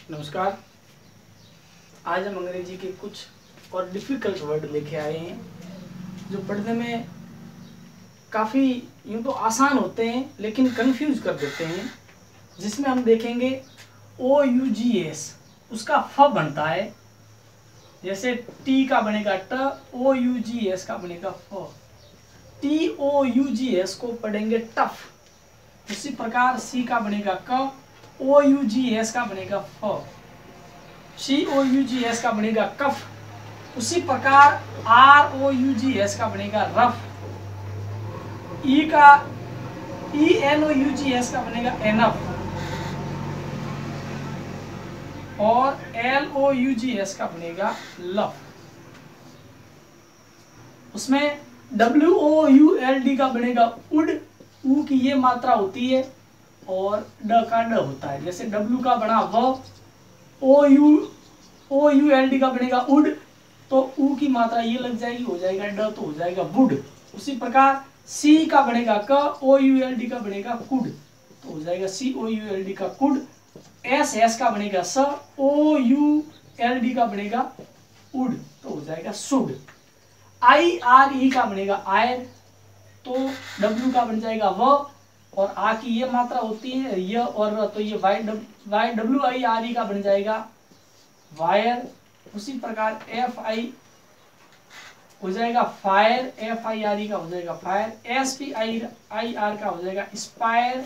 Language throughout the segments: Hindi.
नमस्कार। आज हम अंग्रेजी के कुछ और डिफ़िकल्ट वर्ड लेके आए हैं जो पढ़ने में काफ़ी यूँ तो आसान होते हैं लेकिन कंफ्यूज कर देते हैं। जिसमें हम देखेंगे OUGS, उसका फ बनता है। जैसे टी का बनेगा ट, OUGS का बनेगा फ। TOUGS को पढ़ेंगे टफ। उसी प्रकार सी का बनेगा क, OUGS का बनेगा फ। COUGS का बनेगा कफ। उसी प्रकार ROUGS का बनेगा रफ। ENOUGS का बनेगा एनफ। और LOUGS का बनेगा लफ। उसमें WOULD का बनेगा उड। ऊ की ये मात्रा होती है और ड का ड होता है। जैसे W का बना व, OULD का बनेगा उड, तो ऊ की मात्रा ये लग जाएगी, हो जाएगा ड, तो हो जाएगा बुड। उसी प्रकार C का बनेगा क, OULD का बनेगा कुड, तो हो जाएगा COULD का कुड। S का बनेगा स, OULD का बनेगा उड, तो हो जाएगा सुड। IRE का बनेगा आयर, तो W का बन जाएगा व, और आ की ये मात्रा होती है य और र, तो ये WIRE का बन जाएगा वायर। उसी प्रकार FI हो जाएगा फायर, FIRE का हो जाएगा फायर। SPIR का हो जाएगा स्पायर।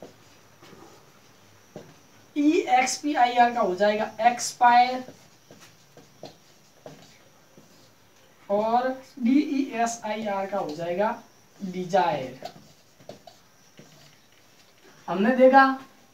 EXPIR का हो जाएगा एक्सपायर। और DESIR का हो जाएगा डिजायर। हमने देखा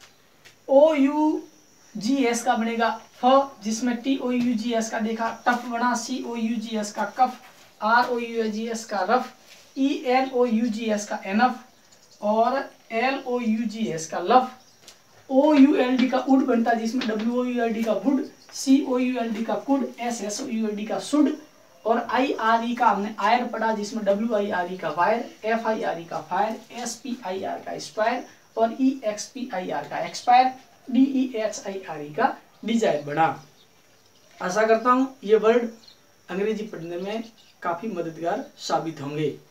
OUGS का बनेगा फ, जिसमें TOUGS का देखा टफ बना, COUGS का कफ, ROUGS का रफ, ENOUGS का एनफ और LOUGS का लफ। OULD का उड बनता है, जिसमें WOULD का वुड, COULD का कुड, SSOULD का सुड। और IRE का हमने आयर पढ़ा, जिसमें WIRE का वायर, FIRE का फायर, SPIR का स्पायर और EXPIR का एक्सपायर, DEXIRE का डिजायर बना। आशा करता हूँ ये वर्ड अंग्रेजी पढ़ने में काफी मददगार साबित होंगे।